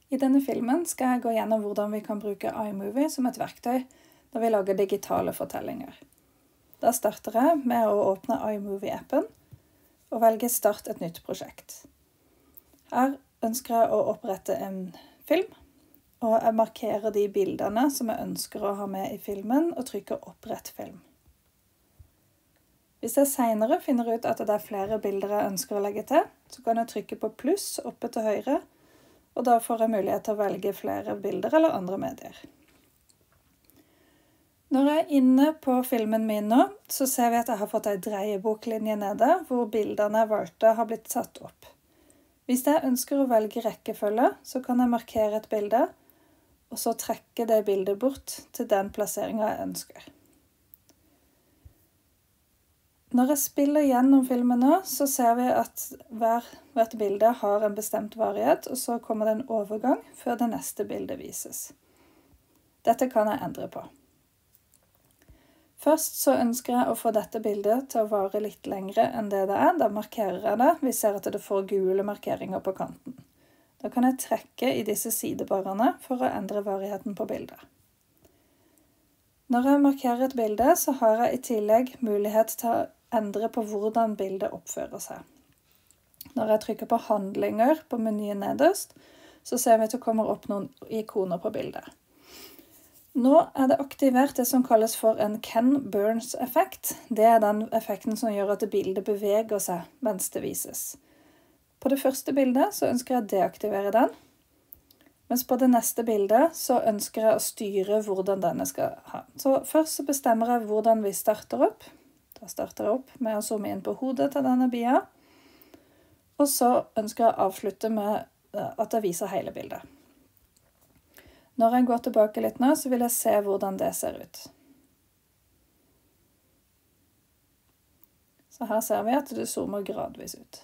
I denne filmen skal jeg gå gjennom hvordan vi kan bruke iMovie som et verktøy når vi lager digitale fortellinger. Da starter jeg med å åpne iMovie-appen og velge Start et nytt prosjekt. Her ønsker jeg å opprette en film, og jeg markerer de bildene som jeg ønsker å ha med i filmen og trykker Opprett film. Hvis jeg senere finner ut at det er flere bilder jeg ønsker å legge til, så kan jeg trykke på pluss oppe til høyre, og da får jeg mulighet til å velge flere bilder eller andre medier. Når jeg er inne på filmen min nå, så ser vi at jeg har fått en dreieboklinje nede, hvor bildene jeg valgte har blitt satt opp. Hvis jeg ønsker å velge rekkefølge, så kan jeg markere et bilde, og så trekke det bildet bort til den plasseringen jeg ønsker. Når jeg spiller gjennom filmen nå, så ser vi at hvert bilde har en bestemt varighet, og så kommer det en overgang før det neste bildet vises. Dette kan jeg endre på. Først så ønsker jeg å få dette bildet til å vare litt lengre enn det er. Da markerer jeg det. Vi ser at det får gule markeringer på kanten. Da kan jeg trekke i disse sidebarene for å endre varigheten på bildet. Når jeg markerer et bilde, så har jeg i tillegg mulighet til å endre på hvordan bildet oppfører seg. Når jeg trykker på handlinger på menyen nederst, så ser vi at det kommer opp noen ikoner på bildet. Nå er det aktivert det som kalles for en Ken Burns-effekt. Det er den effekten som gjør at bildet beveger seg mens det vises. På det første bildet så ønsker jeg å deaktivere den, mens på det neste bildet så ønsker jeg å styre hvordan denne skal ha. Så først så bestemmer jeg hvordan vi starter opp. Da starter jeg opp med å zoome inn på hodet til denne bia, og så ønsker jeg å avslutte med at jeg viser hele bildet. Når jeg går tilbake litt nå, så vil jeg se hvordan det ser ut. Så her ser vi at det zoomer gradvis ut.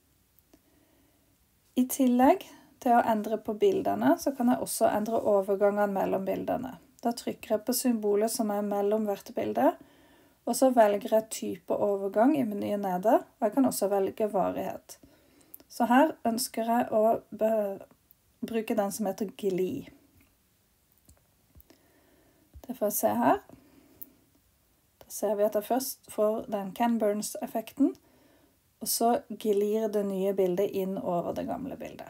I tillegg til å endre på bildene, så kan jeg også endre overgangene mellom bildene. Da trykker jeg på symbolet som er mellom hvert bilde, og så velger jeg type overgang i menyen nede, og jeg kan også velge varighet. Så her ønsker jeg å bruke den som heter Gli. Det får jeg se her. Da ser vi at jeg først får den Ken Burns-effekten, og så glir det nye bildet inn over det gamle bildet.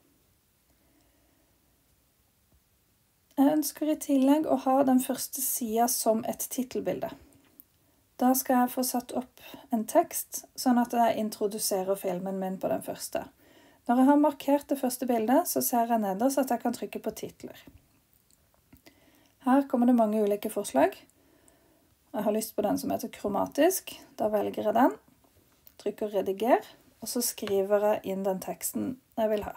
Jeg ønsker i tillegg å ha den første siden som et titelbilde. Da skal jeg få satt opp en tekst, sånn at jeg introduserer filmen min på den første. Når jeg har markert det første bildet, så ser jeg nederst at jeg kan trykke på titler. Her kommer det mange ulike forslag. Jeg har lyst på den som heter kromatisk. Da velger jeg den, trykker rediger, og så skriver jeg inn den teksten jeg vil ha.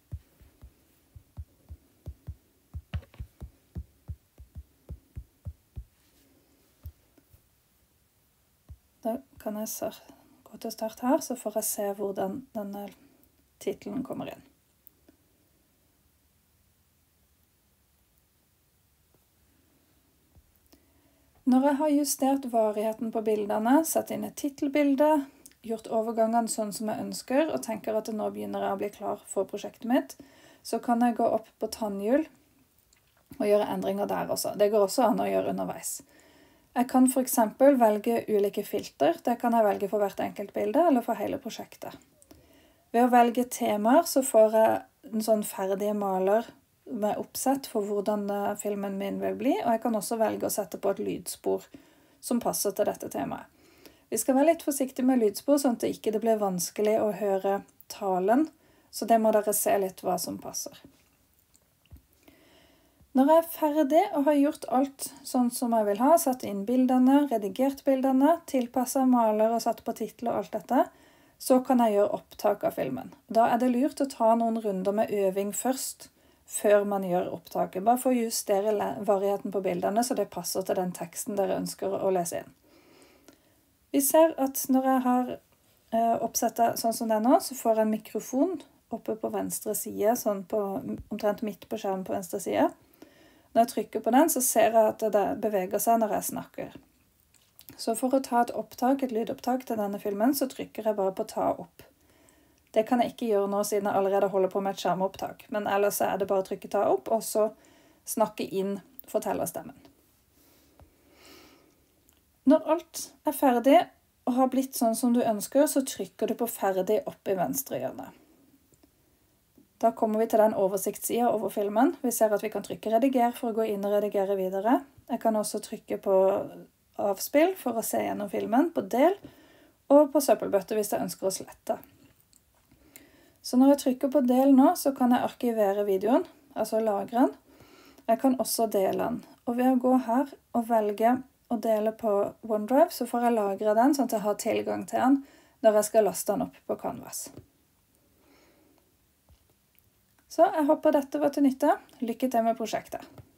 Da kan jeg gå til start her, så får jeg se hvordan denne titelen kommer inn. Når jeg har justert varigheten på bildene, satt inn et titelbilde, gjort overgangene sånn som jeg ønsker, og tenker at nå begynner jeg å bli klar for prosjektet mitt, så kan jeg gå opp på tannhjul og gjøre endringer der også. Det går også an å gjøre underveis. Jeg kan for eksempel velge ulike filter. Det kan jeg velge for hvert enkelt bilde eller for hele prosjektet. Ved å velge temaer så får jeg en sånn ferdig maler med oppsett for hvordan filmen min vil bli, og jeg kan også velge å sette på et lydspor som passer til dette temaet. Vi skal være litt forsiktige med lydspor, sånn at det ikke blir vanskelig å høre talen, så det må dere se litt hva som passer. Når jeg er ferdig og har gjort alt sånn som jeg vil ha, satt inn bildene, redigert bildene, tilpasset maler og satt på titel og alt dette, så kan jeg gjøre opptak av filmen. Da er det lurt å ta noen runder med øving først, før man gjør opptaket. Bare for å justere varigheten på bildene, så det passer til den teksten dere ønsker å lese inn. Vi ser at når jeg har oppsettet sånn som det er nå, så får jeg en mikrofon oppe på venstre side, sånn på, omtrent midt på skjermen på venstre side. Når jeg trykker på den, så ser jeg at det beveger seg når jeg snakker. Så for å ta et lydоpptak til denne filmen, så trykker jeg bare på ta opp. Det kan jeg ikke gjøre nå siden jeg allerede holder på med et skjermopptak, men ellers er det bare å trykke ta opp, og så snakke inn fortellerstemmen. Når alt er ferdig og har blitt sånn som du ønsker, så trykker du på ferdig opp i venstre hjørne. Da kommer vi til den oversiktssiden over filmen. Vi ser at vi kan trykke rediger for å gå inn og redigere videre. Jeg kan også trykke på avspill for å se gjennom filmen, på del, og på søppelbøtte hvis jeg ønsker å slette. Så når jeg trykker på del nå, så kan jeg arkivere videoen, altså lagre den. Jeg kan også dele den. Og ved å gå her og velge å dele på OneDrive, så får jeg lagre den sånn at jeg har tilgang til den når jeg skal laste den opp på Canvas. Så jeg håper dette var til nytte. Lykke til med prosjektet.